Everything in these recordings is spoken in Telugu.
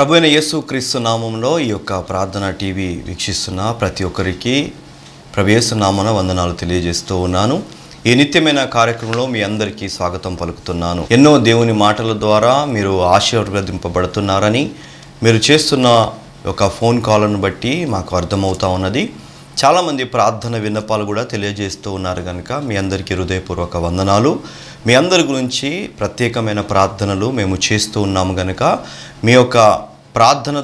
ప్రభువైన యేసుక్రీస్తు నామములో ఈ యొక్క ప్రార్థన టీవీ వీక్షిస్తున్న ప్రతి ఒక్కరికి ప్రభు యేసు నామమున వందనాలు తెలియజేస్తూ ఉన్నాను. ఈ నిత్యమైన కార్యక్రమంలో మీ అందరికీ స్వాగతం పలుకుతున్నాను. ఎన్నో దేవుని మాటల ద్వారా మీరు ఆశీర్వదింపబడుతున్నారని మీరు చేస్తున్న ఒక ఫోన్ కాల్ను బట్టి మాకు అర్థమవుతా ఉన్నది. చాలామంది ప్రార్థన విన్నపాలు కూడా తెలియజేస్తూ ఉన్నారు కనుక మీ అందరికీ హృదయపూర్వక వందనాలు. మీ అందరి గురించి ప్రత్యేకమైన ప్రార్థనలు మేము చేస్తూ ఉన్నాము కనుక మీ యొక్క ప్రార్థన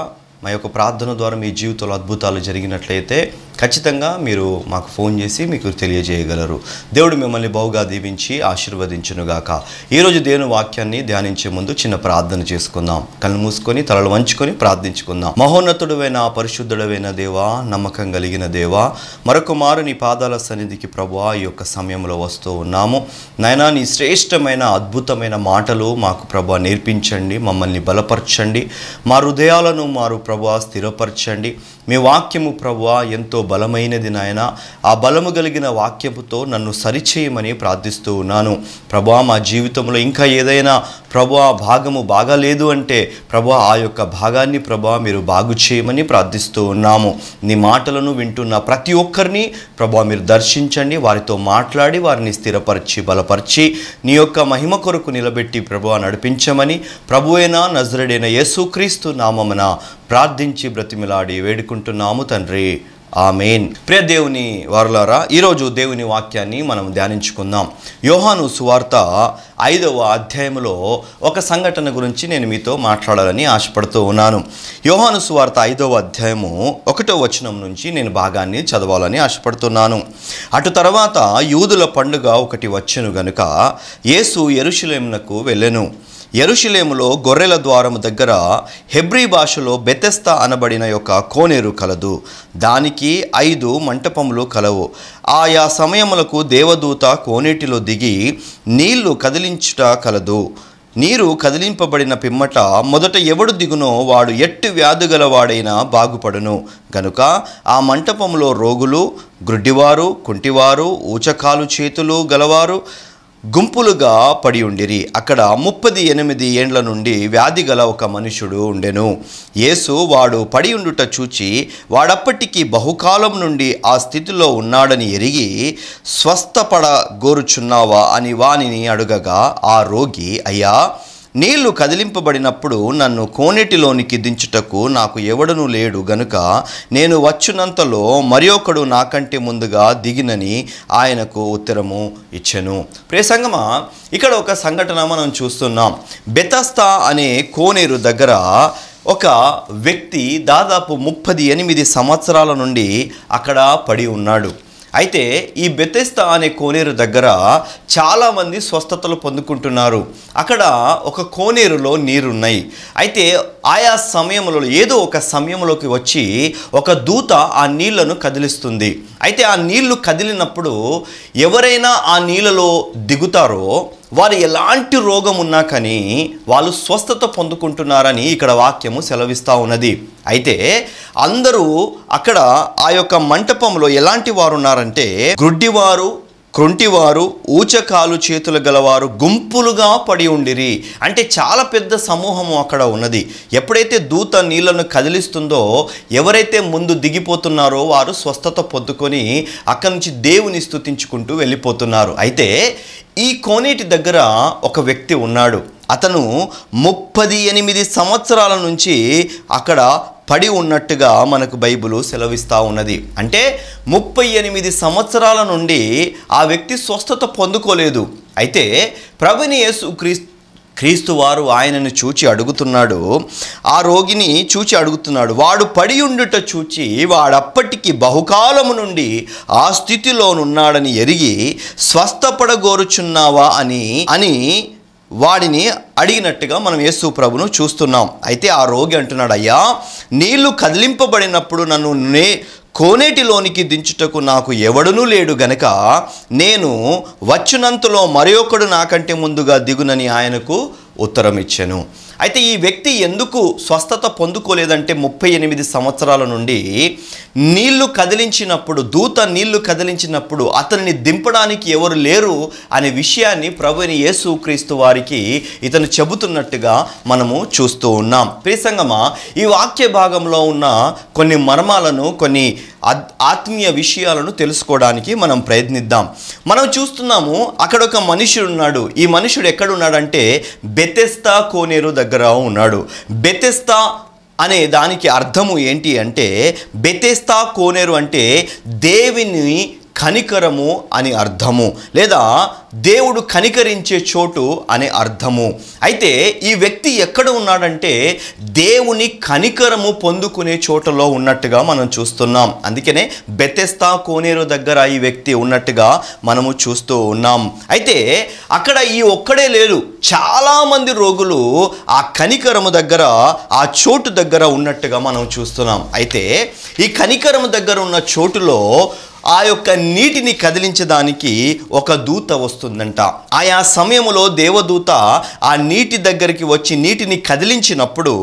ద్వారా మీ జీవితంలో అద్భుతాలు జరిగినట్లయితే ఖచ్చితంగా మీరు మాకు ఫోన్ చేసి మీకు తెలియజేయగలరు. దేవుడు మిమ్మల్ని బహుగా దీవించి ఆశీర్వదించునుగాక. ఈరోజు దేవుని వాక్యాన్ని ధ్యానించే ముందు చిన్న ప్రార్థన చేసుకుందాం. కళ్ళు మూసుకొని తలలు వంచుకొని ప్రార్థించుకుందాం. మహోన్నతుడైన పరిశుద్ధుడైన దేవా, నమ్మకం కలిగిన దేవా, మరొక మారు నీ పాదాల సన్నిధికి ప్రభువా ఈ యొక్క సమయంలో వస్తూ ఉన్నాము. నాయనా, నీ శ్రేష్టమైన అద్భుతమైన మాటలు మాకు ప్రభువా నేర్పించండి, మమ్మల్ని బలపరచండి, మా హృదయాలను మారు ప్రభువా స్థిరపరచండి. మీ వాక్యము ప్రభువా ఎంతో బలమైనది నాయన. ఆ బలము కలిగిన వాక్యముతో నన్ను సరిచేయమని ప్రార్థిస్తూ ఉన్నాను. ప్రభువా, మా జీవితంలో ఇంకా ఏదైనా ప్రభువా భాగము బాగాలేదు అంటే ప్రభువా ఆ యొక్క భాగాన్ని ప్రభువా మీరు బాగు చేయమని ప్రార్థిస్తూ ఉన్నాము. నీ మాటలను వింటున్న ప్రతి ఒక్కరిని ప్రభువా మీరు దర్శించండి, వారితో మాట్లాడి వారిని స్థిరపరిచి బలపరిచి నీ యొక్క మహిమ కొరకు నిలబెట్టి ప్రభువా నడిపించమని ప్రభువైన నజరేయుడైన యేసుక్రీస్తు నామమున ప్రార్థించి బ్రతిమిలాడి వేడుకుంటున్నాము తండ్రి, ఆమేన్. ప్రియ దేవుని వారలారా, ఈరోజు దేవుని వాక్యాన్ని మనం ధ్యానించుకుందాం. యోహాను సువార్త 5వ అధ్యాయంలో ఒక సంఘటన గురించి నేను మీతో మాట్లాడాలని ఆశపడుతూ ఉన్నాను. యోహాను సువార్త 5వ అధ్యాయము 1వ వచనం నుంచి నేను భాగాన్ని చదవాలని ఆశపడుతున్నాను. అటు తర్వాత యూదుల పండుగ ఒకటి వచ్చెను గనుక యేసు యెరూషలేమునకు వెళ్ళెను. యెరూషలేములో గొర్రెల ద్వారము దగ్గర హెబ్రీ భాషలో బెతెస్దా అనబడిన యొక్క కోనేరు కలదు. దానికి 5 మంటపములు కలవు. ఆయా సమయములకు దేవదూత కోనేటిలో దిగి నీళ్లు కదిలించుట కలదు. నీరు కదిలింపబడిన పిమ్మట మొదట ఎవడు దిగునో వాడు ఎట్టి వ్యాధి గలవాడైనా బాగుపడును గనుక ఆ మంటపంలో రోగులు, గ్రుడ్డివారు, కుంటివారు, ఊచకాలు చేతులు గలవారు గుంపులుగా పడి ఉండిరి. అక్కడ 38 ఏండ్ల నుండి వ్యాధి గల ఒక మనుషుడు ఉండెను. యేసు వాడు పడి ఉండుట చూచి వాడప్పటికీ బహుకాలం నుండి ఆ స్థితిలో ఉన్నాడని ఎరిగి స్వస్థపడ గోరుచున్నావా అని వానిని అడుగగా ఆ రోగి, అయ్యా, నీళ్లు కదిలింపబడినప్పుడు నన్ను కోనేటిలోనికి దించుటకు నాకు ఎవడనూ లేడు గనుక నేను వచ్చునంతలో మరి ఒకడు నాకంటే ముందుగా దిగినని ఆయనకు ఉత్తరము ఇచ్చెను. ప్రియ సంగమా, ఇక్కడ ఒక సంఘటన మనం చూస్తున్నాం. బెతెస్దా అనే కోనేరు దగ్గర ఒక వ్యక్తి దాదాపు 38 సంవత్సరాల నుండి అక్కడ పడి ఉన్నాడు. అయితే ఈ బెతెస్దా అనే కోనేరు దగ్గర చాలామంది స్వస్థతలు పొందుకుంటున్నారు. అక్కడ ఒక కోనేరులో నీరున్నాయి. అయితే ఆయా సమయంలో ఏదో ఒక సమయంలోకి వచ్చి ఒక దూత ఆ నీళ్లను కదిలిస్తుంది. అయితే ఆ నీళ్లు కదిలినప్పుడు ఎవరైనా ఆ నీళ్ళలో దిగుతారో వారు ఎలాంటి రోగం ఉన్నా కానీ వాళ్ళు స్వస్థత పొందుకుంటున్నారని ఇక్కడ వాక్యము సెలవిస్తూ ఉన్నది. అయితే అందరూ అక్కడ ఆ యొక్క మంటపంలో ఎలాంటి వారు ఉన్నారంటే గ్రుడ్డివారు, క్రొంటివారు, ఊచకాలు చేతులు గలవారు గుంపులుగా పడి ఉండిరి. అంటే చాలా పెద్ద సమూహము అక్కడ ఉన్నది. ఎప్పుడైతే దూత నీళ్లను కదిలిస్తుందో ఎవరైతే ముందు దిగిపోతున్నారో వారు స్వస్థత పొందుకొని అక్కడి నుంచి దేవుని స్తుతించుకుంటూ వెళ్ళిపోతున్నారు. అయితే ఈ కోనేటి దగ్గర ఒక వ్యక్తి ఉన్నాడు. అతను 38 సంవత్సరాల నుంచి అక్కడ పడి ఉన్నట్టుగా మనకు బైబిల్ సెలవిస్తూ ఉన్నది. అంటే 38 సంవత్సరాల నుండి ఆ వ్యక్తి స్వస్థత పొందుకోలేదు. అయితే ప్రభువైన యేసుక్రీస్తు వారు ఆయనను చూచి అడుగుతున్నాడు, ఆ రోగిని చూచి అడుగుతున్నాడు, వాడు పడి ఉండుట చూచి వాడప్పటికీ బహుకాలము నుండి ఆ స్థితిలోనున్నాడని ఎరిగి స్వస్థపడగోరుచున్నావా అని వాడిని అడిగినట్టుగా మనం యేసు ప్రభును చూస్తున్నాం. అయితే ఆ రోగి అంటున్నాడు, అయ్యా, నీళ్లు కదిలింపబడినప్పుడు నన్ను కోనేటిలోనికి దించుటకు నాకు ఎవడనూ లేడు గనక నేను వచ్చునంతలో మరి ఒకడు నాకంటే ముందుగా దిగునని ఆయనకు ఉత్తరం ఇచ్చెను. అయితే ఈ వ్యక్తి ఎందుకు స్వస్థత పొందుకోలేదంటే 38 సంవత్సరాల నుండి నీళ్లు కదిలించినప్పుడు, దూత నీళ్లు కదిలించినప్పుడు అతనిని దింపడానికి ఎవరు లేరు అనే విషయాన్ని ప్రభువైన యేసుక్రీస్తు వారికి ఇతను చెబుతున్నట్టుగా మనము చూస్తూ ఉన్నాం. ప్రియ సంగమా, ఈ వాక్య భాగంలో ఉన్న కొన్ని మర్మాలను, కొన్ని ఆత్మీయ విషయాలను తెలుసుకోవడానికి మనం ప్రయత్నిద్దాం. మనం చూస్తున్నాము, అక్కడ ఒక మనుషుడు ఉన్నాడు. ఈ మనుషుడు ఎక్కడున్నాడంటే బెతెస్దా కోనేరు దగ్గర ఉన్నాడు. బెతెస్దా అనే దానికి అర్థము ఏంటి అంటే, బెతెస్దా కోనేరు అంటే దేవుని కనికరము అని అర్థము, లేదా దేవుడు కనికరించే చోటు అనే అర్థము. అయితే ఈ వ్యక్తి ఎక్కడ ఉన్నాడంటే దేవుని కనికరము పొందుకునే చోటలో ఉన్నట్టుగా మనం చూస్తున్నాం. అందుకనే బెతెస్దా కోనేరు దగ్గర ఈ వ్యక్తి ఉన్నట్టుగా మనము చూస్తూ ఉన్నాం. అయితే అక్కడ ఈ ఒక్కడే లేడు, చాలామంది రోగులు ఆ కనికరము దగ్గర, ఆ చోటు దగ్గర ఉన్నట్టుగా మనం చూస్తున్నాం. అయితే ఈ కనికరము దగ్గర ఉన్న చోటులో ఆ యొక్క నీటిని కదిలించడానికి ఒక దూత వస్తుందంట. ఆయా సమయంలో దేవదూత ఆ నీటి దగ్గరికి వచ్చి నీటిని కదిలించినప్పుడు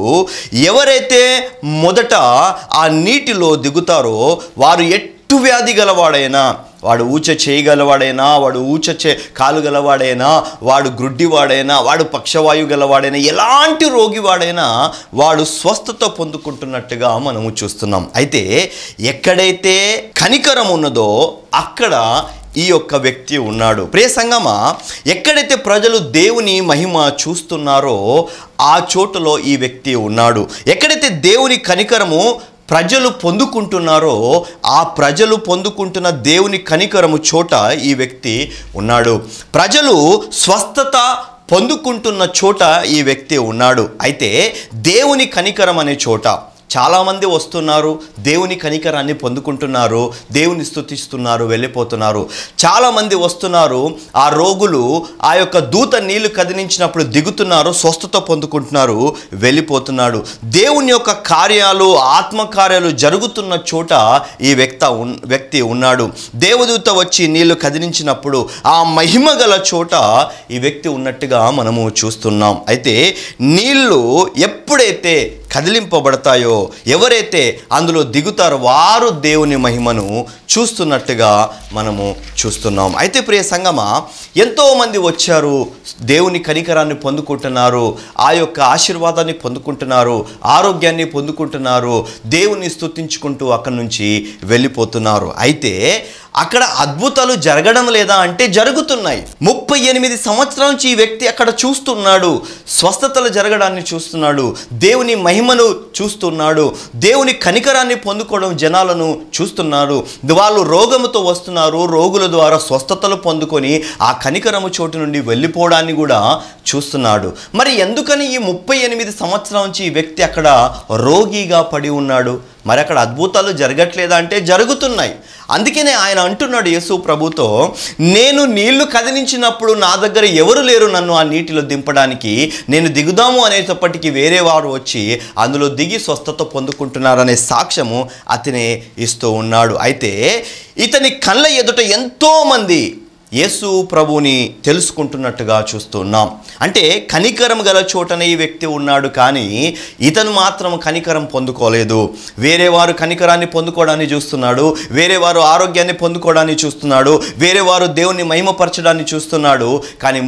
ఎవరైతే మొదట ఆ నీటిలో దిగుతారో వారు ఎట్టు వ్యాధి గలవాడైనా, వాడు ఊచ చేయగలవాడైనా, వాడు కాలు గలవాడైనా, వాడు గ్రుడ్డివాడైనా, వాడు పక్షవాయు గలవాడైనా, ఎలాంటి రోగివాడైనా వాడు స్వస్థత పొందుకుంటున్నట్టుగా మనము చూస్తున్నాం. అయితే ఎక్కడైతే కనికరం ఉన్నదో అక్కడ ఈ యొక్క వ్యక్తి ఉన్నాడు. ప్రియ సంగమా, ఎక్కడైతే ప్రజలు దేవుని మహిమ చూస్తున్నారో ఆ చోటులో ఈ వ్యక్తి ఉన్నాడు. ఎక్కడైతే దేవుని కనికరము ప్రజలు పొందుకుంటున్నారో ఆ ప్రజలు పొందుకుంటున్న దేవుని కనికరము చోట ఈ వ్యక్తి ఉన్నాడు. ప్రజలు స్వస్థత పొందుకుంటున్న చోట ఈ వ్యక్తి ఉన్నాడు. అయితే దేవుని కనికరం అనే చోట చాలామంది వస్తున్నారు, దేవుని కనికరాన్ని పొందుకుంటున్నారు, దేవుని స్తుతిస్తున్నారు, వెళ్ళిపోతున్నారు. చాలామంది వస్తున్నారు, ఆ రోగులు ఆ యొక్క దూత నీళ్లు కదిలించినప్పుడు దిగుతున్నారు, స్వస్థత పొందుకుంటున్నారు, వెళ్ళిపోతున్నాడు. దేవుని యొక్క కార్యాలు, ఆత్మకార్యాలు జరుగుతున్న చోట ఈ వ్యక్తి ఉన్నాడు. దేవదూత వచ్చి నీళ్లు కదిలించినప్పుడు ఆ మహిమ గల చోట ఈ వ్యక్తి ఉన్నట్టుగా మనము చూస్తున్నాం. అయితే నీళ్లు ఎప్పుడైతే కదిలింపబడతాయో, ఎవరైతే అందులో దిగుతారో వారు దేవుని మహిమను చూస్తున్నట్టుగా మనము చూస్తున్నాం. అయితే ప్రియ సంగమా, ఎంతోమంది వచ్చారు, దేవుని కనికరాన్ని పొందుకుంటున్నారు, ఆ యొక్క ఆశీర్వాదాన్ని పొందుకుంటున్నారు, ఆరోగ్యాన్ని పొందుకుంటున్నారు, దేవుని స్తుతించుకుంటూ అక్కడి నుంచి వెళ్ళిపోతున్నారు. అయితే అక్కడ అద్భుతాలు జరగడం లేదా అంటే జరుగుతున్నాయి. 38 సంవత్సరాల నుంచి ఈ వ్యక్తి అక్కడ చూస్తున్నాడు, స్వస్థతలు జరగడాన్ని చూస్తున్నాడు, దేవుని మహిమను చూస్తున్నాడు, దేవుని కనికరాన్ని పొందుకోవడం జనాలను చూస్తున్నారు. వాళ్ళు రోగముతో వస్తున్నారు, రోగుల ద్వారా స్వస్థతలు పొందుకొని ఆ కనికరము చోటు నుండి వెళ్ళిపోవడాన్ని కూడా చూస్తున్నాడు. మరి ఎందుకని ఈ 38 సంవత్సరాల నుంచి ఈ వ్యక్తి అక్కడ రోగిగా పడి ఉన్నాడు? మరి అక్కడ అద్భుతాలు జరగట్లేదా అంటే జరుగుతున్నాయి. అందుకనే ఆయన అంటున్నాడు యేసు ప్రభుతో, నేను నీళ్లు కదిలించినప్పుడు నా దగ్గర ఎవరు లేరు నన్ను ఆ నీటిలో దింపడానికి, నేను దిగుదాము అనేటప్పటికీ వేరే వారు వచ్చి అందులో దిగి స్వస్థత పొందుకుంటున్నారనే సాక్ష్యము అతనే ఇస్తూ ఉన్నాడు. అయితే ఇతని కళ్ళ ఎదుట ఎంతోమంది యేసు ప్రభుని తెలుసుకుంటున్నట్టుగా చూస్తున్నాం. అంటే కనికరం గల చోటనే ఈ వ్యక్తి ఉన్నాడు, కానీ ఇతను మాత్రం కనికరం పొందుకోలేదు. వేరే వారు కనికరాన్ని పొందుకోవడాన్ని చూస్తున్నాడు, వేరే వారు ఆరోగ్యాన్ని పొందుకోవడాన్ని చూస్తున్నాడు, వేరే వారు దేవుని మహిమపరచడాన్ని చూస్తున్నాడు. కానీ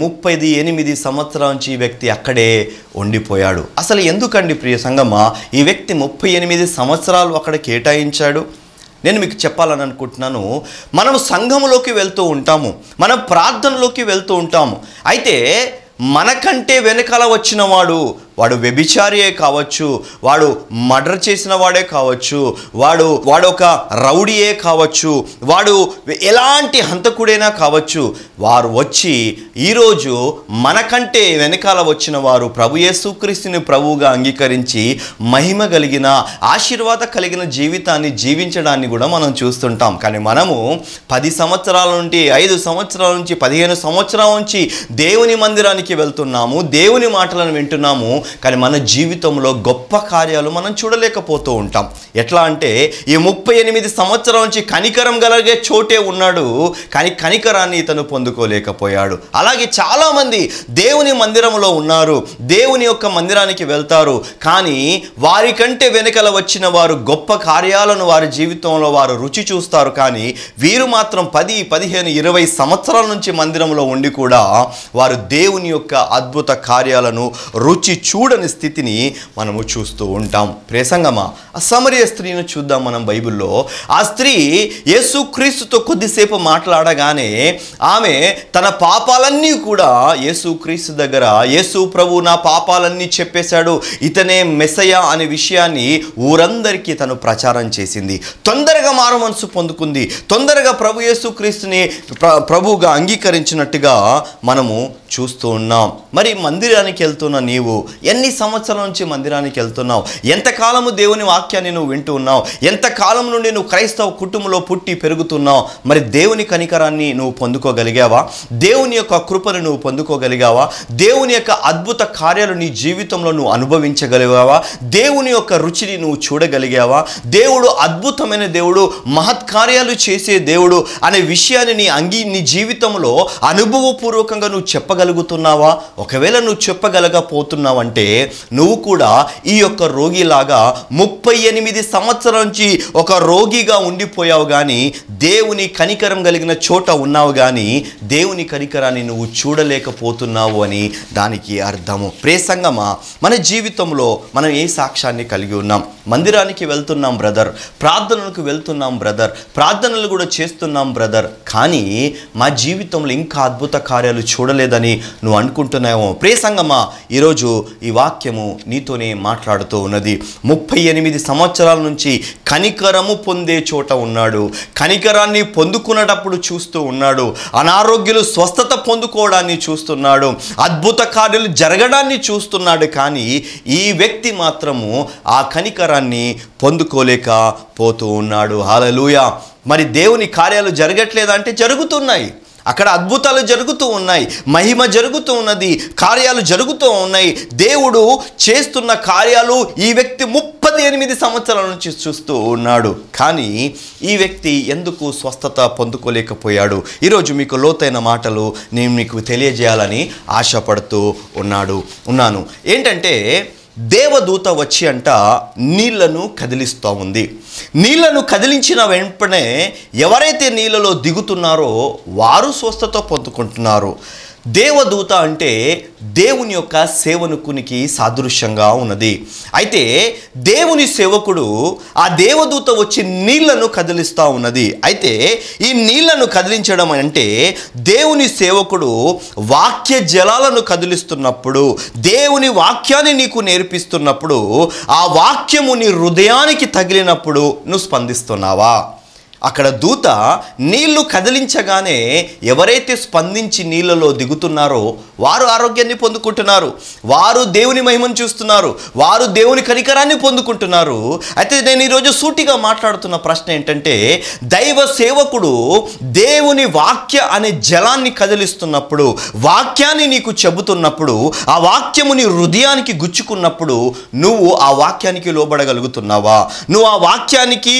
38 సంవత్సరాల నుంచి ఈ వ్యక్తి అక్కడే ఉండిపోయాడు. అసలు ఎందుకండి ప్రియ సంగమా ఈ వ్యక్తి 38 సంవత్సరాలు అక్కడ కేటాయించాడు? నేను మీకు చెప్పాలని అనుకుంటున్నాను. మనం సంఘములోకి వెళ్తూ ఉంటాము, మనం ప్రార్థనలోకి వెళ్తూ ఉంటాము. అయితే మనకంటే వెనకాల వచ్చిన వాడు వ్యభిచారియే కావచ్చు, వాడు మర్డర్ చేసిన వాడే కావచ్చు, వాడు ఒక రౌడీయే కావచ్చు, వాడు ఎలాంటి హంతకుడైనా కావచ్చు, వారు వచ్చి ఈరోజు మనకంటే వెనకాల వచ్చిన వారు ప్రభు యేసుక్రీస్తుని ప్రభువుగా అంగీకరించి మహిమ కలిగిన, ఆశీర్వాద కలిగిన జీవితాన్ని జీవించడాన్ని కూడా మనం చూస్తుంటాం. కానీ మనము 10 సంవత్సరాల నుండి, 5 సంవత్సరాల నుంచి, 15 సంవత్సరాల నుంచి దేవుని మందిరానికి వెళ్తున్నాము, దేవుని మాటలను వింటున్నాము, కానీ మన జీవితంలో గొప్ప గొప్ప కార్యాలు మనం చూడలేకపోతూ ఉంటాం. ఎట్లా అంటే ఈ 38 సంవత్సరాల నుంచి కనికరం కలిగే చోటే ఉన్నాడు, కానీ కనికరాన్ని ఇతను పొందుకోలేకపోయాడు. అలాగే చాలామంది దేవుని మందిరంలో ఉన్నారు, దేవుని యొక్క మందిరానికి వెళ్తారు, కానీ వారికంటే వెనకల వచ్చిన వారు గొప్ప కార్యాలను వారి జీవితంలో వారు రుచి చూస్తారు. కానీ వీరు మాత్రం 10, 15, 20 సంవత్సరాల నుంచి మందిరంలో ఉండి కూడా వారు దేవుని యొక్క అద్భుత కార్యాలను రుచి చూడని స్థితిని మనము చూస్తూ ఉంటాం. ప్రియసంగమా, ఆ సమరయ స్త్రీని చూద్దాం మనం బైబిల్లో. ఆ స్త్రీ యేసుక్రీస్తుతో కొద్దిసేపు మాట్లాడగానే ఆమె తన పాపాలన్నీ కూడా యేసుక్రీస్తు దగ్గర, యేసు ప్రభు నా పాపాలన్నీ చెప్పేశాడు, ఇతనే మెస్సయ్య అనే విషయాన్ని ఊరందరికీ తను ప్రచారం చేసింది. తొందరగా మారు మనసు పొందుకుంది, తొందరగా ప్రభు యేసుక్రీస్తుని ప్రభువుగా అంగీకరించినట్టుగా మనము చూస్తూ ఉన్నాం. మరి మందిరానికి వెళ్తున్న నీవు ఎన్ని సంవత్సరాల నుంచి మందిరానికి వెళ్తున్నావు? ఎంతకాలము దేవుని వాక్యాన్ని నువ్వు వింటూ ఉన్నావు? ఎంతకాలం నుండి నువ్వు క్రైస్తవ కుటుంబంలో పుట్టి పెరుగుతున్నావు? మరి దేవుని కనికరాన్ని నువ్వు పొందుకోగలిగావా? దేవుని యొక్క కృపను నువ్వు పొందుకోగలిగావా? దేవుని యొక్క అద్భుత కార్యాలు నీ జీవితంలో నువ్వు అనుభవించగలిగావా? దేవుని యొక్క రుచిని నువ్వు చూడగలిగావా? దేవుడు అద్భుతమైన దేవుడు, మహత్కార్యాలు చేసే దేవుడు అనే విషయాన్ని నీ జీవితంలో అనుభవపూర్వకంగా నువ్వు చెప్పగలుగుతున్నావా? ఒకవేళ నువ్వు చెప్పగలగపోతున్నావంటే నువ్వు కూడా ఈ యొక్క రోగిలాగా 38 సంవత్సరాల నుంచి ఒక రోగిగా ఉండిపోయావు, కానీ దేవుని కనికరం కలిగిన చోట ఉన్నావు, కానీ దేవుని కనికరాన్ని నువ్వు చూడలేకపోతున్నావు అని దానికి అర్థము. ప్రియసంగమా, మన జీవితంలో మనం ఏ సాక్ష్యాన్ని కలిగి ఉన్నాం? మందిరానికి వెళ్తున్నాం బ్రదర్, ప్రార్థనలకు వెళ్తున్నాం బ్రదర్, ప్రార్థనలు కూడా చేస్తున్నాం బ్రదర్, కానీ మా జీవితంలో ఇంకా అద్భుత కార్యాలు చూడలేదని నువ్వు అనుకుంటున్నావు. ప్రియసంగమా, ఈరోజు ఈ వాక్యము నీతోనే మాట్లాడుతూ ఉన్నది. 38 సంవత్సరాల నుంచి కనికరము పొందే చోట ఉన్నాడు, కనికరాన్ని పొందుకునేటప్పుడు చూస్తూ ఉన్నాడు, అనారోగ్యులు స్వస్థత పొందుకోవడాన్ని చూస్తున్నాడు, అద్భుత కార్యాలు జరగడాన్ని చూస్తున్నాడు, కానీ ఈ వ్యక్తి మాత్రము ఆ కనికరాన్ని పొందుకోలేకపోతూ ఉన్నాడు. హల్లెలూయా. మరి దేవుని కార్యాలు జరగట్లేదంటే జరుగుతున్నాయి, అక్కడ అద్భుతాలు జరుగుతూ ఉన్నాయి, మహిమ జరుగుతూ ఉన్నది, కార్యాలు జరుగుతూ ఉన్నాయి. దేవుడు చేస్తున్న కార్యాలు ఈ వ్యక్తి 38 సంవత్సరాల నుంచి చూస్తూ ఉన్నాడు, కానీ ఈ వ్యక్తి ఎందుకు స్వస్థత పొందుకోలేకపోయాడు? ఈరోజు మీకు లోతైన మాటలు నేను మీకు తెలియజేయాలని ఆశపడుతూ ఉన్నాను. ఏంటంటే దేవదూత వచ్చి నీళ్లను కదిలిస్తూ ఉంది. నీళ్లను కదిలించిన వెంటనే ఎవరైతే నీళ్ళలో దిగుతున్నారో వారు స్వస్థత పొందుకుంటున్నారు. దేవదూత అంటే దేవుని యొక్క సేవకునికి సాదృశ్యంగా ఉన్నది. అయితే దేవుని సేవకుడు ఆ దేవదూత వచ్చి నీళ్లను కదిలిస్తూ ఉన్నది. అయితే ఈ నీళ్లను కదిలించడం అంటే దేవుని సేవకుడు వాక్య జలాలను కదిలిస్తున్నప్పుడు, దేవుని వాక్యాన్ని నీకు నేర్పిస్తున్నప్పుడు, ఆ వాక్యము నీ హృదయానికి తగిలినప్పుడు నువ్వు స్పందిస్తున్నావా? అక్కడ దూత నీళ్లు కదిలించగానే ఎవరైతే స్పందించి నీళ్ళలో దిగుతున్నారో వారు ఆరోగ్యాన్ని పొందుకుంటున్నారు, వారు దేవుని మహిమను చూస్తున్నారు, వారు దేవుని కనికరాన్ని పొందుకుంటున్నారు. అయితే నేను ఈరోజు సూటిగా మాట్లాడుతున్న ప్రశ్న ఏంటంటే, దైవ సేవకుడు దేవుని వాక్య అనే జలాన్ని కదిలిస్తున్నప్పుడు, వాక్యాన్ని నీకు చెబుతున్నప్పుడు, ఆ వాక్యము నీ హృదయానికి గుచ్చుకున్నప్పుడు నువ్వు ఆ వాక్యానికి లోబడగలుగుతున్నావా? నువ్వు ఆ వాక్యానికి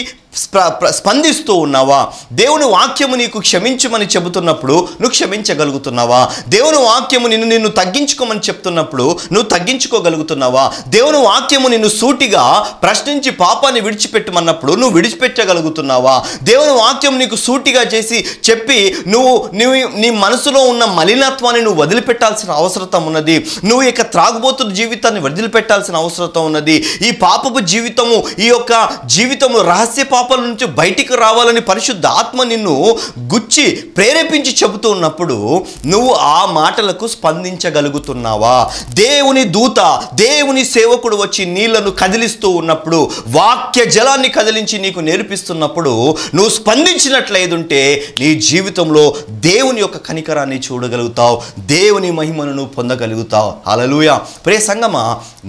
స్పందిస్తూ ఉన్నావా? దేవుని వాక్యము నీకు క్షమించమని చెబుతున్నప్పుడు నువ్వు క్షమించగలుగుతున్నావా? దేవుని వాక్యము నిన్ను తగ్గించుకోమని చెప్తున్నప్పుడు నువ్వు తగ్గించుకోగలుగుతున్నావా? దేవుని వాక్యము నిన్ను సూటిగా ప్రశ్నించి పాపాన్ని విడిచిపెట్టమన్నప్పుడు నువ్వు విడిచిపెట్టగలుగుతున్నావా? దేవుని వాక్యం నీకు సూటిగా చేసి చెప్పి నువ్వు నీ మనసులో ఉన్న మలినత్వాన్ని నువ్వు వదిలిపెట్టాల్సిన అవసరం ఉన్నది. నువ్వు ఇక త్రాగుబోతు జీవితాన్ని వదిలిపెట్టాల్సిన అవసరం ఉన్నది. ఈ పాపపు జీవితము, ఈ యొక్క జీవితము రహస్య పాపాల నుంచి బయటికి రావాలని పరిశుద్ధ ఆత్మ నిన్ను గుచ్చి ప్రేరేపించి చెబుతూ ఉన్నప్పుడు నువ్వు ఆ మాటలకు స్పందించగలుగుతున్నావా? దేవుని దూత, దేవుని సేవకుడు వచ్చి నీళ్లను కదిలిస్తూ ఉన్నప్పుడు, వాక్య జలాన్ని కదిలించి నీకు నేర్పిస్తున్నప్పుడు నువ్వు స్పందించినట్లయితే నీ జీవితంలో దేవుని యొక్క కనికరాన్ని చూడగలుగుతావు, దేవుని మహిమను నువ్వు పొందగలుగుతావు. హల్లెలూయా. ప్రియ సంగమా,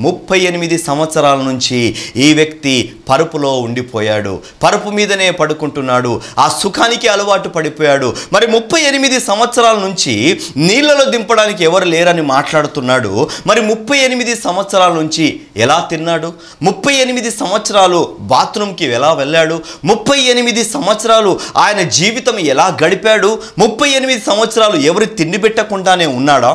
38 సంవత్సరాల నుంచి ఈ వ్యక్తి పరుపులో ఉండిపోయాడు, పరుపు మీదనే పడుకుంటున్నాడు, ఆ సుఖానికి అలవాటు పడిపోయాడు. మరి 38 సంవత్సరాల నుంచి నీళ్ళలో దింపడానికి ఎవరు లేరని మాట్లాడుతున్నాడు. మరి 38 సంవత్సరాల నుంచి ఎలా తిన్నాడు, 38 సంవత్సరాలు బాత్రూమ్కి ఎలా వెళ్ళాడు, 38 సంవత్సరాలు ఆయన జీవితం ఎలా గడిపాడు, 38 సంవత్సరాలు ఎవరు తిండి పెట్టకుండానే ఉన్నాడా,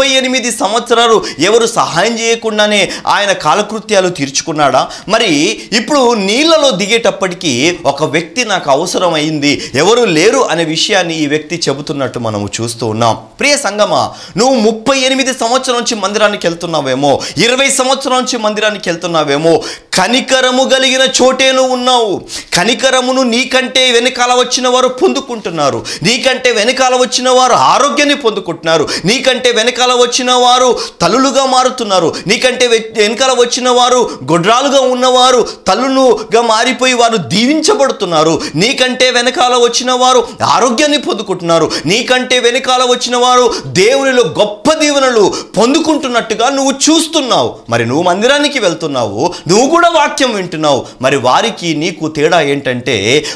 38 సంవత్సరాలు ఎవరు సహాయం చేయకుండానే ఆయన కాలకృత్యాలు తీర్చుకున్నాడా? మరి ఇప్పుడు నీళ్ళలో దిగేటప్పటికీ ఒక వ్యక్తి నాకు అవసరమైంది, ఎవరు లేరు అనే విషయాన్ని ఈ వ్యక్తి చెబుతున్నట్టు మనము చూస్తూ ఉన్నాం. ప్రియ సంగమా, నువ్వు 38 సంవత్సరాల నుంచి మందిరానికి వెళ్తున్నావేమో, 20 సంవత్సరాల నుంచి మందిరానికి వెళ్తున్నావేమో, కనికరము కలిగిన చోటే నువ్వు ఉన్నావు. కనికరమును నీకంటే వెనకాల వచ్చిన వారు పొందుకుంటున్నారు, నీకంటే వెనకాల వచ్చిన వారు ఆరోగ్యాన్ని పొందుకుంటున్నారు, నీకంటే వెనకాల వచ్చిన వారు తల్లులుగా మారుతున్నారు, నీకంటే వెనకాల వచ్చిన వారు గొడ్రాలుగా ఉన్నవారు తల్లులుగా మారిపోయి వారు దీవించబడుతున్నారు, నీకంటే వెనకాల వచ్చిన వారు ఆరోగ్యాన్ని పొందుకుంటున్నారు, నీకంటే వెనకాల వచ్చిన వారు దేవునిలో గొప్ప దీవెనలు పొందుకుంటున్నట్టుగా నువ్వు చూస్తున్నావు. మరి నువ్వు మందిరానికి వెళ్తున్నావు, నువ్వు కూడా వాక్యం వింటున్నావు. మరి వారికి నీకు తేడా ఏంటంటే,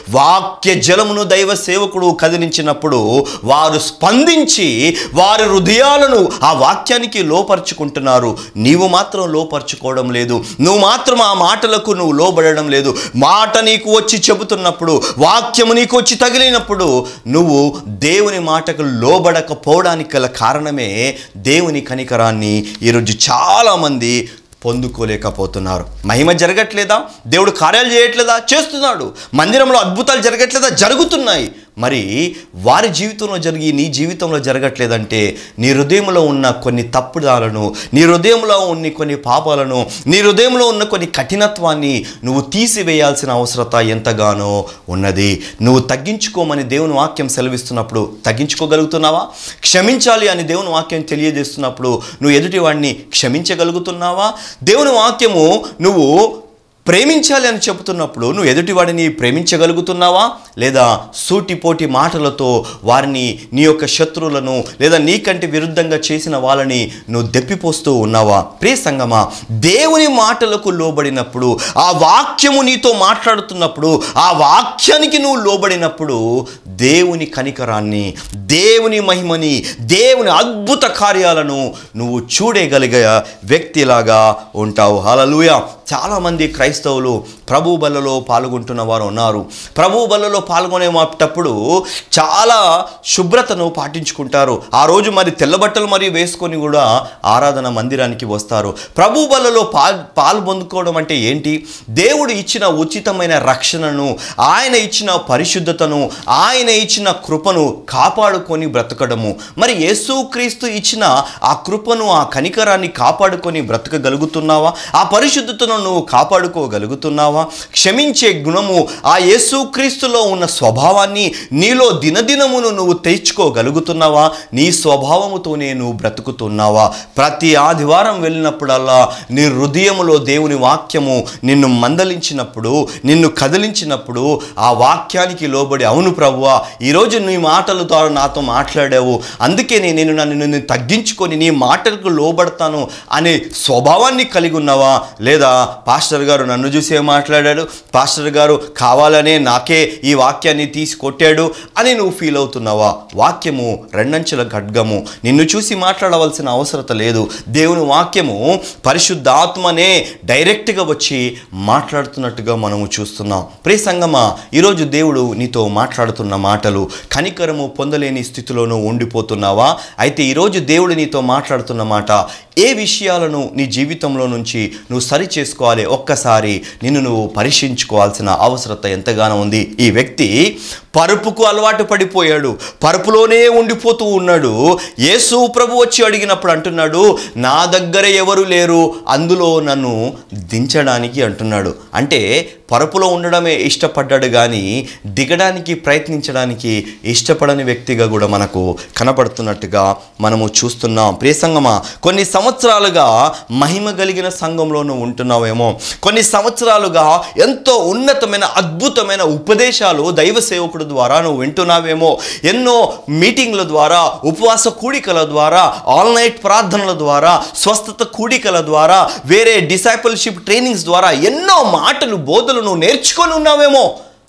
వాక్య జలమును దైవ సేవకుడు కదిలించినప్పుడు వారు స్పందించి వారి హృదయాలను ఆ వాక్యానికి లోపరుచుకుంటున్నారు. నీవు మాత్రం లోపరుచుకోవడం లేదు, నువ్వు మాత్రం ఆ మాటలకు నువ్వు లోబడడం లేదు. మాట నీకు వచ్చి చెబుతున్నప్పుడు, వాక్యము నీకు వచ్చి తగిలినప్పుడు నువ్వు దేవుని మాటకు లోబడకపోవడానికి గల కారణమే దేవుని కనికరాన్ని ఈరోజు చాలామంది పొందుకోలేకపోతున్నారు. మహిమ జరగట్లేదా? దేవుడు కార్యాలు చేయట్లేదా? చేస్తున్నాడు. మందిరంలో అద్భుతాలు జరగట్లేదా? జరుగుతున్నాయి. మరి వారి జీవితంలో జరిగి నీ జీవితంలో జరగట్లేదంటే నీ హృదయంలో ఉన్న కొన్ని తప్పుదాలను, నీ హృదయంలో ఉన్న కొన్ని పాపాలను, నీ హృదయంలో ఉన్న కొన్ని కఠినత్వాన్ని నువ్వు తీసివేయాల్సిన అవసరత ఎంతగానో ఉన్నది. నువ్వు తగ్గించుకోమని దేవుని వాక్యం సెలవిస్తున్నప్పుడు తగ్గించుకోగలుగుతున్నావా? క్షమించాలి అని దేవుని వాక్యం తెలియజేస్తున్నప్పుడు నువ్వు ఎదుటివాడిని క్షమించగలుగుతున్నావా? దేవుని వాక్యము నువ్వు ప్రేమించాలి అని చెబుతున్నప్పుడు నువ్వు ఎదుటివాడిని ప్రేమించగలుగుతున్నావా? లేదా సూటిపోటి మాటలతో వారిని, నీ యొక్క శత్రువులను లేదా నీకంటే విరుద్ధంగా చేసిన వాళ్ళని నువ్వు దెప్పిపోస్తూ ఉన్నావా? ప్రియ సంగమా, దేవుని మాటలకు లోబడినప్పుడు, ఆ వాక్యము నీతో మాట్లాడుతున్నప్పుడు, ఆ వాక్యానికి నువ్వు లోబడినప్పుడు దేవుని కనికరాన్ని, దేవుని మహిమని, దేవుని అద్భుత కార్యాలను నువ్వు చూడగలిగే వ్యక్తిలాగా ఉంటావు. హల్లెలూయా. చాలామంది క్రైస్తవులు ప్రభు బలలో పాల్గొంటున్న వారు ఉన్నారు. ప్రభు బలలో పాల్గొనేటప్పుడు చాలా శుభ్రతను పాటించుకుంటారు. ఆ రోజు మరి తెల్ల బట్టలు మరి వేసుకొని కూడా ఆరాధన మందిరానికి వస్తారు. ప్రభు బలలో పాలు పొందుకోవడం అంటే ఏంటి? దేవుడు ఇచ్చిన ఉచితమైన రక్షణను, ఆయన ఇచ్చిన పరిశుద్ధతను, ఆయన ఇచ్చిన కృపను కాపాడుకొని బ్రతకడము. మరి యేసుక్రీస్తు ఇచ్చిన ఆ కృపను, ఆ కనికరాన్ని కాపాడుకొని బ్రతకగలుగుతున్నావా? ఆ పరిశుద్ధతను నువ్వు కాపాడుకోగలుగుతున్నావా? క్షమించే గుణము, ఆ యేసుక్రీస్తులో ఉన్న స్వభావాన్ని నీలో దినదినమును నువ్వు తెచ్చుకోగలుగుతున్నావా? నీ స్వభావముతోనే నువ్వు బ్రతుకుతున్నావా? ప్రతి ఆదివారం వెళ్ళినప్పుడల్లా నీ హృదయములో దేవుని వాక్యము నిన్ను మందలించినప్పుడు, నిన్ను కదిలించినప్పుడు ఆ వాక్యానికి లోబడి, అవును ప్రభువా, ఈరోజు నీ మాటల ద్వారా నాతో మాట్లాడావు, అందుకే నేను నన్ను తగ్గించుకొని నీ మాటలకు లోబడతాను అనే స్వభావాన్ని కలిగి ఉన్నావా? లేదా పాస్టర్ గారు నన్ను చూసే మాట్లాడాడు, పాస్టర్ గారు కావాలనే నాకే ఈ వాక్యాన్ని తీసి కొట్టాడు అని నువ్వు ఫీల్ అవుతున్నావా? వాక్యము రెండంచెల ఖడ్గము, నిన్ను చూసి మాట్లాడవలసిన అవసరత లేదు. దేవుని వాక్యము పరిశుద్ధాత్మనే డైరెక్ట్గా వచ్చి మాట్లాడుతున్నట్టుగా మనము చూస్తున్నాం. ప్రియ సంగమా, ఈరోజు దేవుడు నీతో మాట్లాడుతున్న మాటలు కనికరము పొందలేని స్థితిలోనూ ఉండిపోతున్నావా? అయితే ఈరోజు దేవుడు నీతో మాట్లాడుతున్న మాట, ఏ విషయాలను నీ జీవితంలో నుంచి నువ్వు సరి చేసుకోవాలి, ఒక్కసారి నిన్ను నువ్వు పరీక్షించుకోవాల్సిన అవసరత ఎంతగానో ఉంది. ఈ వ్యక్తి పరుపుకు అలవాటు పడిపోయాడు, పరుపులోనే ఉండిపోతూ ఉన్నాడు. యేసు ప్రభు వచ్చి అడిగినప్పుడు అంటున్నాడు, నా దగ్గర ఎవరు లేరు, అందులో నన్ను దించడానికి అంటున్నాడు. అంటే పరుపులో ఉండడమే ఇష్టపడ్డాడు కానీ దిగడానికి ప్రయత్నించడానికి ఇష్టపడని వ్యక్తిగా కూడా మనకు కనపడుతున్నట్టుగా మనము చూస్తున్నాం. ప్రియ సంగమా, కొన్ని సంవత్సరాలుగా మహిమ కలిగిన సంఘంలోనూ ఉంటున్నావేమో, కొన్ని సంవత్సరాలుగా ఎంతో ఉన్నతమైన అద్భుతమైన ఉపదేశాలు దైవ సేవకుడు ద్వారా నువ్వు వింటున్నావేమో, ఎన్నో మీటింగ్ల ద్వారా, ఉపవాస కూడికల ద్వారా, ఆల్ నైట్ ప్రార్థనల ద్వారా, స్వస్థత కూడికల ద్వారా, వేరే డిసైపుల్షిప్ ట్రైనింగ్స్ ద్వారా ఎన్నో మాటలు, బోధలు నువ్వు నేర్చుకొని ఉన్నావేమో.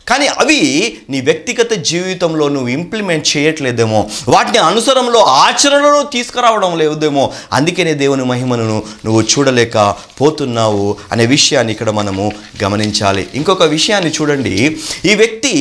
కానీ అవి నీ వ్యక్తిగత జీవితంలో నువ్వు ఇంప్లిమెంట్ చేయట్లేదేమో, వాటిని అనుసరంలో ఆచరణలో తీసుకురావడం లేదేమో, అందుకనే దేవుని మహిమను నువ్వు చూడలేకపోతున్నావు అనే విషయాన్ని ఇక్కడ మనము గమనించాలి. ఇంకొక విషయాన్ని చూడండి, ఈ వ్యక్తి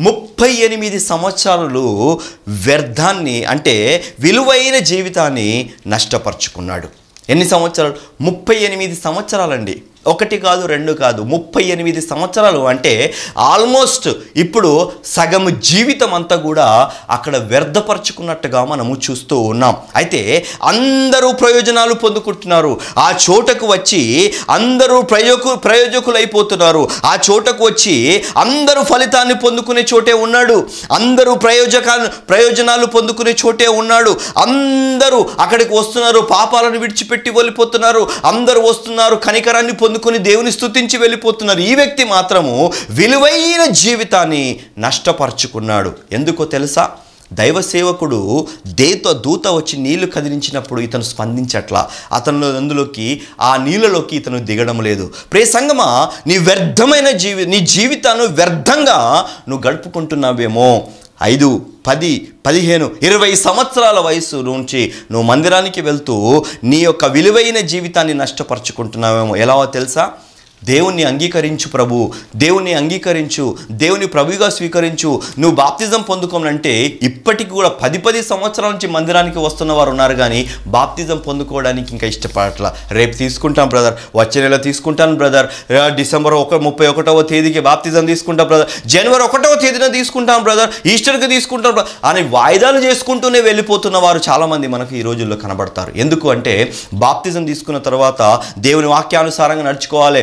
38 సంవత్సరాలు వ్యర్థాన్ని అంటే విలువైన జీవితాన్ని నష్టపరుచుకున్నాడు. ఎన్ని సంవత్సరాలు? 38 సంవత్సరాలండి. ఒకటి కాదు, రెండు కాదు, 38 సంవత్సరాలు. అంటే ఆల్మోస్ట్ ఇప్పుడు సగం జీవితం అంతా కూడా అక్కడ వ్యర్థపరచుకున్నట్టుగా మనము చూస్తూ ఉన్నాం. అయితే అందరూ ప్రయోజనాలు పొందుకుంటున్నారు. ఆ చోటకు వచ్చి అందరూ ప్రయోజకులైపోతున్నారు. ఆ చోటకు వచ్చి అందరూ ఫలితాన్ని పొందుకునే చోటే ఉన్నాడు. అందరూ ప్రయోజనాలు పొందుకునే చోటే ఉన్నాడు. అందరూ అక్కడికి వస్తున్నారు, పాపాలను విడిచిపెట్టి వెళ్ళిపోతున్నారు. అందరూ వస్తున్నారు, కనికరాన్ని పొందుకొని దేవుని స్తుతించి వెళ్ళిపోతున్నారు. ఈ వ్యక్తి మాత్రము విలువైన జీవితాన్ని నష్టపరుచుకున్నాడు. ఎందుకో తెలుసా? దైవ సేవకుడు దూత వచ్చి నీళ్లు కదిలించినప్పుడు ఇతను స్పందించట్లా. అందులోకి ఆ నీళ్ళలోకి ఇతను దిగడం లేదు. ప్రియ సంగమా, నీ వ్యర్థమైన నీ జీవితాన్ని వ్యర్థంగా నువ్వు గడుపుకుంటున్నావేమో. 5, 10, 15, 20 సంవత్సరాల వయసు నుంచి నువ్వు మందిరానికి వెళ్తూ నీ యొక్క విలువైన జీవితాన్ని నష్టపరుచుకుంటున్నావేమో. ఎలావో తెలుసా? దేవుణ్ణి అంగీకరించు ప్రభు, దేవుణ్ణి అంగీకరించు, దేవుని ప్రభుగా స్వీకరించు, నువ్వు బాప్తిజం పొందుకోనంటే ఇప్పటికి కూడా 10 సంవత్సరాల నుంచి మందిరానికి వస్తున్న వారు ఉన్నారు, కానీ బాప్తిజం పొందుకోవడానికి ఇంకా ఇష్టపడట్లా. రేపు తీసుకుంటాం బ్రదర్, వచ్చే నెల తీసుకుంటాను బ్రదర్, డిసెంబర్ 31వ తేదీకి బాప్తిజం తీసుకుంటాం బ్రదర్, జనవరి 1వ తేదీన తీసుకుంటాం బ్రదర్, ఈస్టర్కి తీసుకుంటాం బ్రదర్ అని వాయిదాలు చేసుకుంటూనే వెళ్ళిపోతున్న వారు చాలామంది మనకు ఈ రోజుల్లో కనబడతారు. ఎందుకు అంటే బాప్తిజం తీసుకున్న తర్వాత దేవుని వాక్యానుసారంగా నడుచుకోవాలి,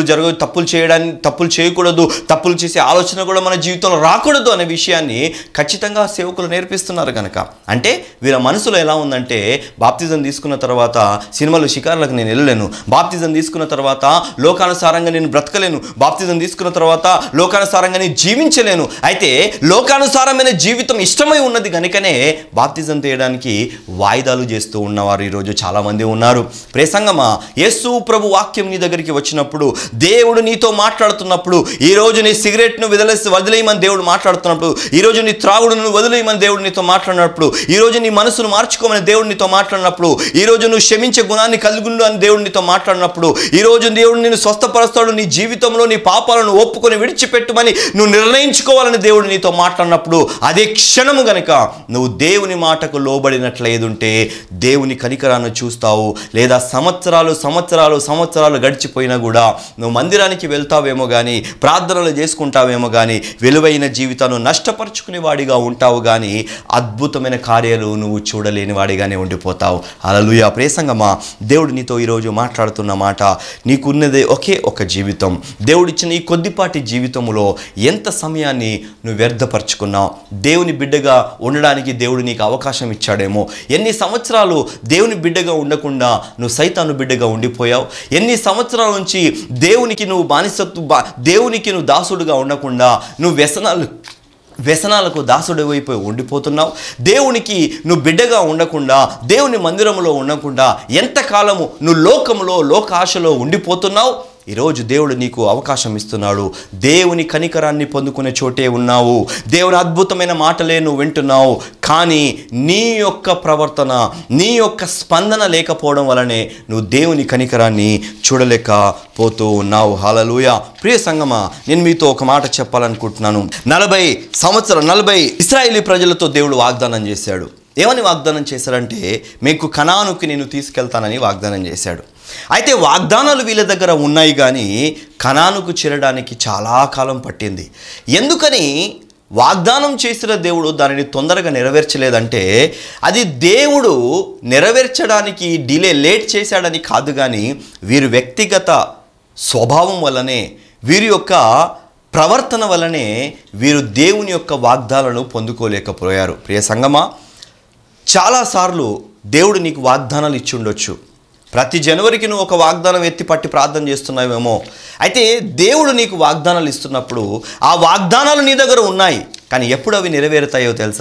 తప్పులు చేయకూడదు, తప్పులు చేసే ఆలోచన కూడా మన జీవితంలో రాకూడదు అనే విషయాన్ని ఖచ్చితంగా సేవకులు నేర్పిస్తున్నారు కనుక. అంటే వీళ్ళ మనసులో ఎలా ఉందంటే, బాప్తిజం తీసుకున్న తర్వాత సినిమాలు షికారులకు నేను వెళ్ళలేను, బాప్తిజం తీసుకున్న తర్వాత లోకానుసారంగా నేను బ్రతకలేను, బాప్తిజం తీసుకున్న తర్వాత లోకానుసారంగా నేను జీవించలేను. అయితే లోకానుసారమైన జీవితం ఇష్టమై ఉన్నది కనుకనే బాప్తిజం తీయడానికి వాయిదాలు చేస్తూ ఉన్నవారు ఈరోజు చాలామంది ఉన్నారు. ప్రియ సంగమా, యేసు ప్రభు వాక్యం నీ దగ్గరికి వచ్చినప్పుడు, దేవుడు నీతో మాట్లాడుతున్నప్పుడు, ఈరోజు నీ సిగరెట్ను వదిలేయమని దేవుడు మాట్లాడుతున్నప్పుడు, ఈరోజు నీ త్రాగుడును వదిలేయమని దేవుడు నీతో మాట్లాడినప్పుడు, ఈరోజు నీ మనసును మార్చుకోమని దేవుడు నీతో మాట్లాడినప్పుడు, ఈరోజు నువ్వు క్షమించే గుణాన్ని కలుగుండు అని దేవుడు నీతో మాట్లాడినప్పుడు, ఈరోజు దేవుడు నిన్ను స్వస్థపరుస్తాడు, నీ జీవితంలో నీ పాపాలను ఒప్పుకొని విడిచిపెట్టుమని నువ్వు నిర్ణయించుకోవాలని దేవుడు నీతో మాట్లాడినప్పుడు, అదే క్షణము గనుక నువ్వు దేవుని మాటకు లోబడినట్లేదుంటే దేవుని కనికరాన్ని చూస్తావు. లేదా సంవత్సరాలు గడిచిపోయినా కూడా నువ్వు మందిరానికి వెళ్తావేమో కానీ, ప్రార్థనలు చేసుకుంటావేమో కానీ, విలువైన జీవితాన్ని నష్టపరుచుకునే వాడిగా ఉంటావు, కానీ అద్భుతమైన కార్యాలు నువ్వు చూడలేని వాడిగానే ఉండిపోతావు. హల్లెలూయా. ప్రియ సంగమా, దేవుడు నీతో ఈరోజు మాట్లాడుతున్న మాట, నీకున్నదే ఒకే ఒక జీవితం. దేవుడిచ్చిన ఈ కొద్దిపాటి జీవితంలో ఎంత సమయాన్ని నువ్వు వ్యర్థపరుచుకున్నావు? దేవుని బిడ్డగా ఉండడానికి దేవుడు నీకు అవకాశం ఇచ్చాడేమో. ఎన్ని సంవత్సరాలు దేవుని బిడ్డగా ఉండకుండా నువ్వు సైతాను బిడ్డగా ఉండిపోయావు? ఎన్ని సంవత్సరాల నుంచి దేవునికి నువ్వు దేవునికి నువ్వు దాసుడుగా ఉండకుండా నువ్వు వ్యసనాలకు దాసుడి వైపు ఉండిపోతున్నావు. దేవునికి నువ్వు బిడ్డగా ఉండకుండా, దేవుని మందిరంలో ఉండకుండా ఎంతకాలము నువ్వు లోకాశలో ఉండిపోతున్నావు. ఈరోజు దేవుడు నీకు అవకాశం ఇస్తున్నాడు. దేవుని కనికరాన్ని పొందుకునే చోటే ఉన్నావు, దేవుని అద్భుతమైన మాటలే నువ్వు వింటున్నావు, కానీ నీ యొక్క ప్రవర్తన, నీ యొక్క స్పందన లేకపోవడం వలనే నువ్వు దేవుని కనికరాన్ని చూడలేకపోతూ ఉన్నావు. హల్లెలూయా. ప్రియ సంగమా, నేను మీతో ఒక మాట చెప్పాలనుకుంటున్నాను. 40 ఇశ్రాయేలీ ప్రజలతో దేవుడు వాగ్దానం చేశాడు. ఏమని వాగ్దానం చేశాడంటే, మీకు కనానుకి నేను తీసుకెళ్తానని వాగ్దానం చేశాడు. అయితే వాగ్దానాలు వీళ్ళ దగ్గర ఉన్నాయి, కానీ కనానుకు చేరడానికి చాలా కాలం పట్టింది. ఎందుకని వాగ్దానం చేసిన దేవుడు దానిని తొందరగా నెరవేర్చలేదంటే, అది దేవుడు నెరవేర్చడానికి లేట్ చేశాడని కాదు, కానీ వీరి వ్యక్తిగత స్వభావం వల్లనే, వీరి యొక్క ప్రవర్తన వల్లనే వీరు దేవుని యొక్క వాగ్దానాలను పొందుకోలేకపోయారు. ప్రియ సంగమా, చాలాసార్లు దేవుడు నీకు వాగ్దానాలు ఇచ్చి ఉండొచ్చు. ప్రతి జనవరికి నువ్వు ఒక వాగ్దానం ఎత్తిపట్టి ప్రార్థన చేస్తున్నావేమో. అయితే దేవుడు నీకు వాగ్దానాలు ఇస్తున్నప్పుడు ఆ వాగ్దానాలు నీ దగ్గర ఉన్నాయి, కానీ ఎప్పుడు అవి నెరవేరుతాయో తెలుసా?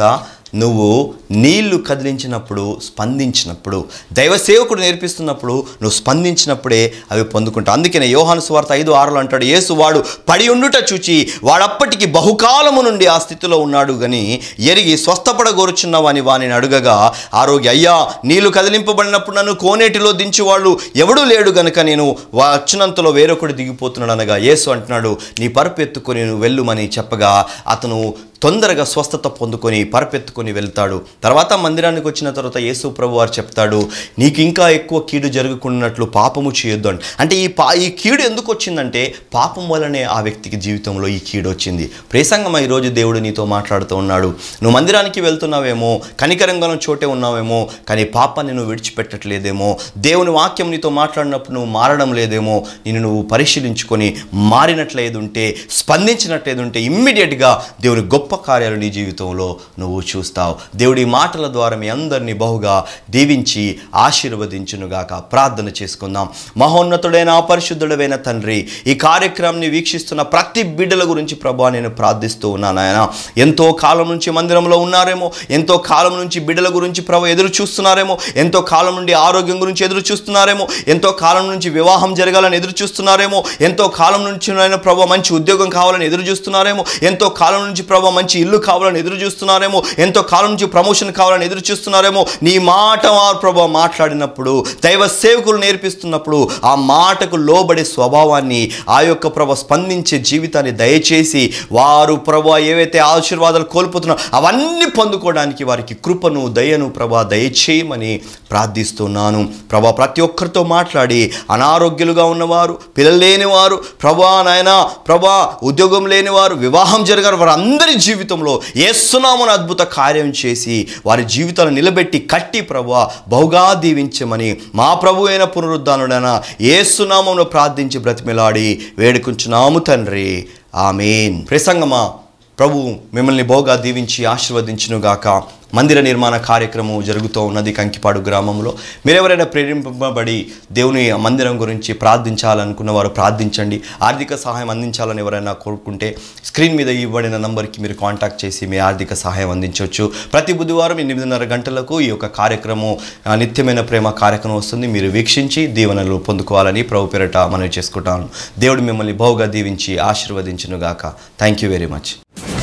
నువ్వు నీళ్లు కదిలించినప్పుడు, స్పందించినప్పుడు, దైవ సేవకుడు నేర్పిస్తున్నప్పుడు నువ్వు స్పందించినప్పుడే అవి పొందుకుంటావు. అందుకనే యోహాను సువార్త 5:6 అంటాడు, యేసు వాడు పడి ఉండుట చూచి వాడప్పటికి బహుకాలము నుండి ఆ స్థితిలో ఉన్నాడు గని ఎరిగి స్వస్థపడగోరుచున్నావని వానిని అడుగగా ఆరోగ్య అయ్యా నీళ్లు కదిలింపబడినప్పుడు నన్ను కోనేటిలో దించువాళ్ళు ఎవడూ లేడు గనుక నేను వచ్చినంతలో వేరొకడు దిగిపోతున్నాడు అనగా యేసు అంటున్నాడు, నీ పరుపు ఎత్తుకొని నువ్వు వెళ్ళుమని చెప్పగా అతను తొందరగా స్వస్థత పొందుకొని పరపెత్తుకొని వెళ్తాడు. తర్వాత మందిరానికి వచ్చిన తర్వాత యేసు ప్రభు వారు చెప్తాడు, నీకు ఇంకా ఎక్కువ కీడు జరుగుకున్నట్లు పాపము చేయొద్దు అంటే ఈ కీడు ఎందుకు వచ్చిందంటే పాపం వల్లనే ఆ వ్యక్తికి జీవితంలో ఈ కీడు వచ్చింది. ప్రేసంగమా ఈరోజు దేవుడు నీతో మాట్లాడుతూ ఉన్నాడు. నువ్వు మందిరానికి వెళ్తున్నావేమో, కనికరంగా చోటే ఉన్నావేమో, కానీ పాపాన్ని నువ్వు విడిచిపెట్టట్లేదేమో, దేవుని వాక్యం నీతో మాట్లాడినప్పుడు నువ్వు మారడం లేదేమో, నువ్వు పరిశీలించుకొని మారినట్లేదుంటే, స్పందించినట్లేదుంటే ఇమ్మీడియట్గా దేవుని గొప్ప కార్యాలు నీ జీవితంలో నువ్వు చూస్తావు. దేవుడి మాటల ద్వారా మీ అందరినీ బహుగా దీవించి ఆశీర్వదించునుగాక. ప్రార్థన చేసుకుందాం. మహోన్నతుడైన పరిశుద్ధుడైన తండ్రి, ఈ కార్యక్రమాన్ని వీక్షిస్తున్న ప్రతి బిడ్డల గురించి ప్రభువా నేను ప్రార్థిస్తూ ఉన్నాను. ఆయన ఎంతో కాలం నుంచి మందిరంలో ఉన్నారేమో, ఎంతో కాలం నుంచి బిడ్డల గురించి ప్రభు ఎదురు చూస్తున్నారేమో, ఎంతో కాలం నుండి ఆరోగ్యం గురించి ఎదురు చూస్తున్నారేమో, ఎంతో కాలం నుంచి వివాహం జరగాలని ఎదురు చూస్తున్నారేమో, ఎంతో కాలం నుంచి ఆయన ప్రభు మంచి ఉద్యోగం కావాలని ఎదురు చూస్తున్నారేమో, ఎంతో కాలం నుంచి ప్రభు మంచి ఇల్లు కావాలని ఎదురు చూస్తున్నారేమో, ఎంతో కాలం నుంచి ప్రమోషన్ కావాలని ఎదురు చూస్తున్నారేమో. నీ మాట ప్రభు మాట్లాడినప్పుడు, దైవ సేవకులు నేర్పిస్తున్నప్పుడు ఆ మాటకు లోబడే స్వభావాన్ని, ఆ యొక్క ప్రభు స్పందించే జీవితాన్ని దయచేసి వారు ప్రభు ఏవైతే ఆశీర్వాదాలు కోల్పోతున్నారో అవన్నీ పొందుకోవడానికి వారికి కృపను, దయను ప్రభు దయచేయమని ప్రార్థిస్తున్నాను. ప్రభు ప్రతి ఒక్కరితో మాట్లాడి అనారోగ్యులుగా ఉన్నవారు, పిల్లలు లేనివారు, ప్రభు నాయన ప్రభు ఉద్యోగం లేనివారు, వివాహం జరగని వారు అందరి జీవితంలో యేసునామమున అద్భుత కార్యం చేసి వారి జీవితాలను నిలబెట్టి కట్టి ప్రభువా బహుగా దీవించమని మా ప్రభు అయిన పునరుద్ధానుడైన యేసునామమున ప్రార్థించి బ్రతిమిలాడి వేడుకుంటున్నాము తండ్రి. ఆమేన్. ప్రసంగమా ప్రభు మిమ్మల్ని బహుగా దీవించి ఆశీర్వదించునుగాక. మందిర నిర్మాణ కార్యక్రమం జరుగుతూ ఉన్నది కంకిపాడు గ్రామంలో. మీరెవరైనా ప్రేరేపింపబడి దేవుని మందిరం గురించి ప్రార్థించాలనుకున్న వారు ప్రార్థించండి. ఆర్థిక సహాయం అందించాలని ఎవరైనా కోరుకుంటే స్క్రీన్ మీద ఇవ్వబడిన నంబర్కి మీరు కాంటాక్ట్ చేసి మీ ఆర్థిక సహాయం అందించవచ్చు. ప్రతి బుధవారం 8:30 గంటలకు ఈ యొక్క కార్యక్రమం నిత్యమైన ప్రేమ కార్యక్రమం వస్తుంది. మీరు వీక్షించి దీవెనలు పొందుకోవాలని ప్రభు పేరట మనవి చేసుకుంటాను. దేవుడు మిమ్మల్ని బహుగా దీవించి ఆశీర్వదించునుగాక. Thank you very much.